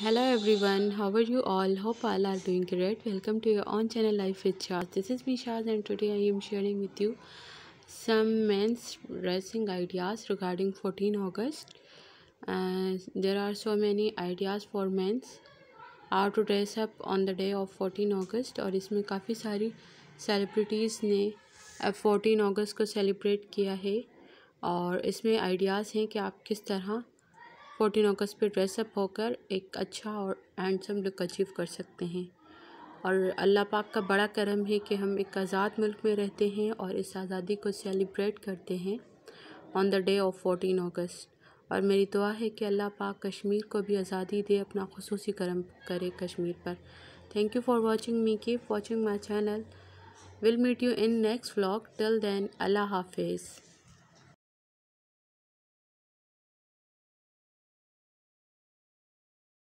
Hello everyone, how are you all? Hope all are doing great. Welcome to your own channel Life with Shaz. This is me Shaz and today I am sharing with you some men's dressing ideas regarding 14 August. There are so many ideas for men's how to dress up on the day of 14 August और इसमें काफ़ी सारी celebrities ने 14 अगस्त को celebrate किया है और इसमें आइडियाज़ हैं कि आप किस तरह 14 अगस्त पे ड्रेसअप होकर एक अच्छा और हैंडसम लुक अचीव कर सकते हैं। और अल्लाह पाक का बड़ा करम है कि हम एक आज़ाद मुल्क में रहते हैं और इस आज़ादी को सेलिब्रेट करते हैं on the day of 14 August. और मेरी दुआ है कि अल्लाह पाक कश्मीर को भी आज़ादी दे, अपना खुसूसी करम करे कश्मीर पर। Thank you for watching me, keep watching my channel. Will meet you in next vlog. Till then, Allah हाफिज़।